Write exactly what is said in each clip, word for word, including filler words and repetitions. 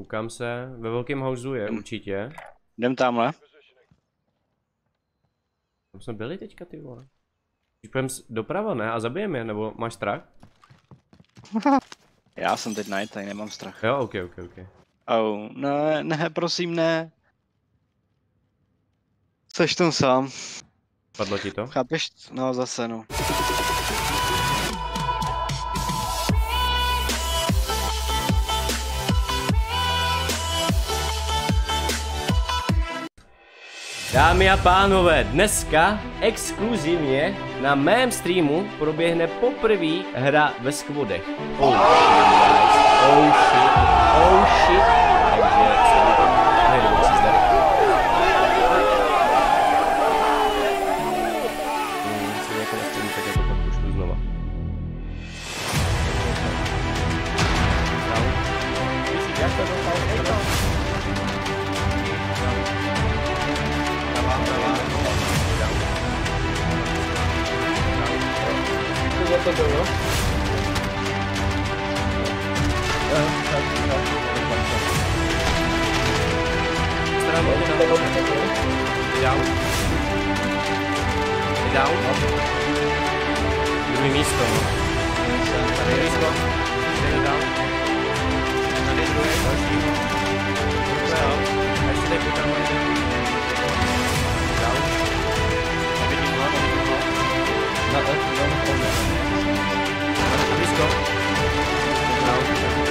Koukám se, ve velkém houseu je určitě. Jdem tamhle. Tam jsme byli teďka, ty vole. Když půjdeme doprava, ne? A zabijeme je, nebo máš strach? Já jsem teď night, tady nemám strach. Jo, ok, ok, ok. Oh, ne, ne, prosím, ne. Seš tam sám. Padlo ti to? Chápeš? No, zase no. Dámy a pánové, dneska exkluzivně na mém streamu proběhne poprvé hra ve squadech. Oh shit, oh shit, oh shit. Takže se mi to nejde moc zde. Hmm, si jako na streamu, tak jako pak pošlu znova. Jak to dostal? To bylo? Stranu, down. Down. Druhý místo. Tady místo. Tady down. Tady druhé, další. A ještě tady potom jeden. Down. A vidím dva, vidím dva. Na to, down, down. Blízko. Down.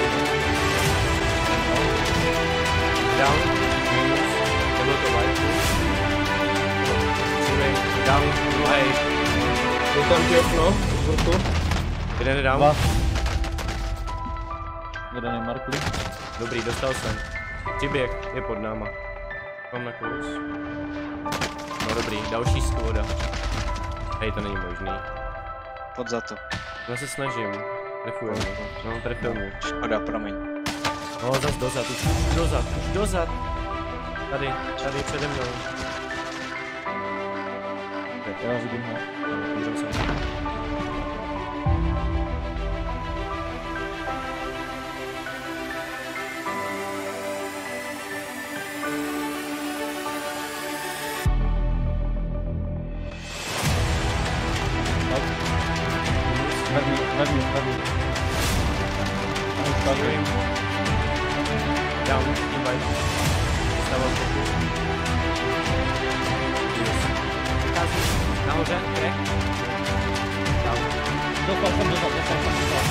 Down. Minus. Nebyl to light. Down. Druhej. Je tam ti okno, zvrtu. Jeden je down. Dva. Jeden je marklý. Dobrý, dostal jsem. Přiběh, je pod náma. Mám na kolos. No dobrý, další skvoda. Hej, to není možný. Pod za to. Já se snažím. Trefujeme. No, trefujeme. Škoda, promiň. No, zas dozad, už dozad, už dozad. Tady, tady přede mnou. Tak, já vidím ho. Mířil jsem. Hlavní, hlavní, hlavní. Down, down, invite. Dostával fokus. Vychází. Nahoře, crack. Down. Dostal jsem dozad, dostal jsem dozad.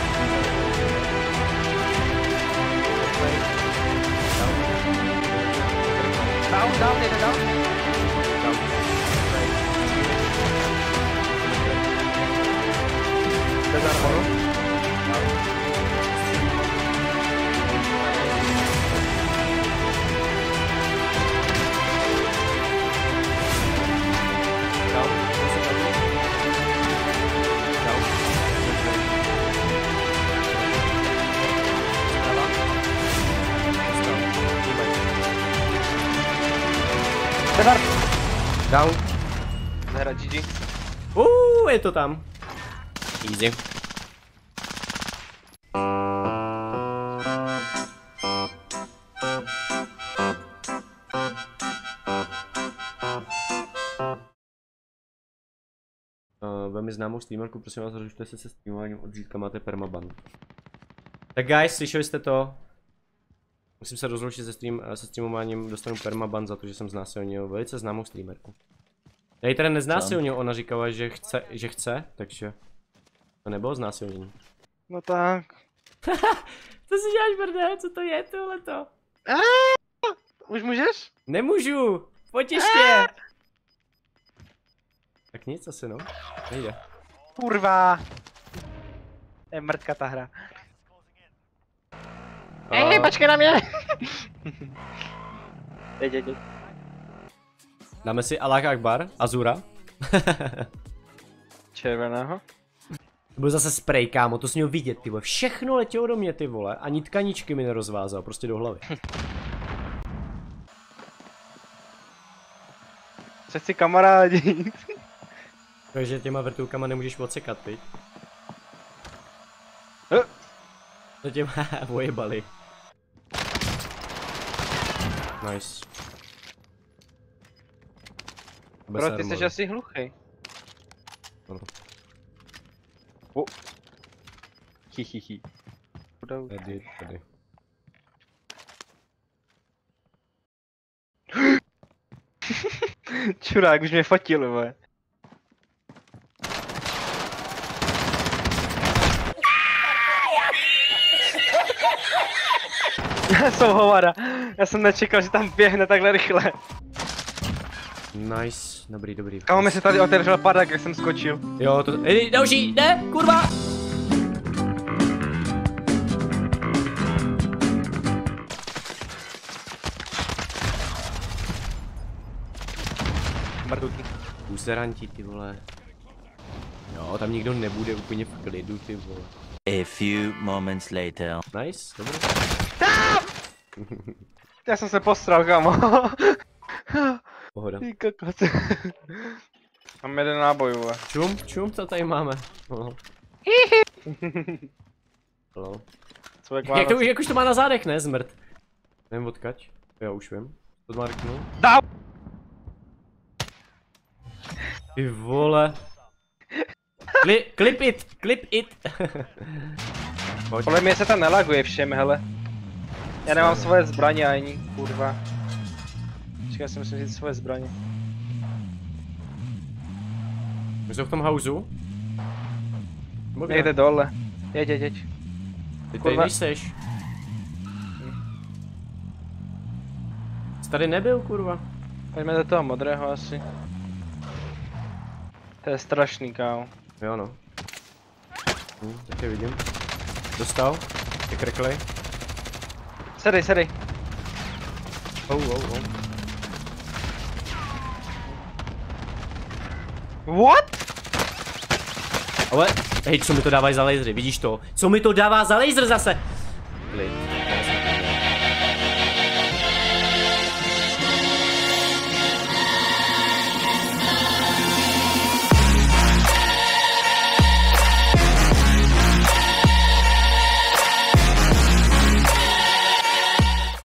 Down, down, jde down. Down. Bez armoru. Pedar! Down. Zahra G G. Uuu, je to tam. Easy. Uh, velmi známou streamerku, prosím vás, rozlište se se streamováním, od zítka máte permaban. Tak guys, slyšeli jste to? Musím se rozloučit se, stream, se streamováním, dostanu permaban za to, že jsem znásilnil velice známou streamerku. Já ji teda neznásilnil, ona říkala, že chce, že chce, takže to nebylo znásilnění. No tak. Co si děláš, brde? Co to je tohleto? Už můžeš? Nemůžu! Pojď ještě! Tak nic asi no, nejde. Kurva! Je mrtka ta hra. Uh, Ej, počkej na mě! Jeď, jeď, jeď. Dáme si Allahu Akbar, Azura. Červeného. To byl zase spray, kámo, to jsi měl vidět, ty vole. Všechno letělo do mě, ty vole, ani tkaničky mi nerozvázal, prostě do hlavy. Co si kamarádi? Takže těma vrtulkama nemůžeš odsekat, ty. To tě ojebali. Nice. Bez Bro, ty armory. jsi asi hluchý. No. O. Hi, hi, hi. Tady, tady. Čurák, už mě fotil, vole. Já jsem hovada. Já jsem nečekal, že tam běhne takhle rychle. Nice, dobrý, dobrý. Kámo, mi se tady otevřel padák, jak jsem skočil. Jo, to... Ej, další, ne, kurva! Mrdutý. Useranti, ty vole. Jo, tam nikdo nebude úplně v klidu, ty vole. A few moments later. Nice, dobrý. Já jsem se postral, kámo. Pohoda. Ty kokos. Mám jeden náboj, vole. Čum, čum, co tady máme? No. Hello. Co jak Jak, to, jak už to má na zádech, ne, zmrt? Nevím odkaď. Jo, už vím. To má rknu. Dau! Ty vole. Kli, clip it, clip it. Pojď. Podle mě se tam nelaguje všem, hele. Já nemám svoje zbraně ani, kurva. Počkej, já si musím říct svoje zbraně. My jsou v tom houseu? Nebo kde? Někde dole. Jeď, jeď, jeď. Ty tady kurva. nejseš. Jsi tady nebyl, kurva. Pojďme do toho modrého asi. To je strašný, kámo. Jo no. Hm, tak je vidím. Dostal. Je krklej. Sedej, sedej. Oh, oh, oh. What? Ale, hej, co mi to dávají za lasery, vidíš to? Co mi to dává za laser zase?